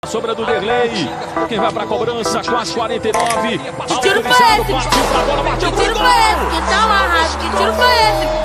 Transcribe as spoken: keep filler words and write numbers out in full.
Sobra do Derlei. Quem vai pra cobrança? Quase quarenta e nove. Que tiro foi esse? Que tiro foi esse? Que tá amarrado? Que tiro foi esse?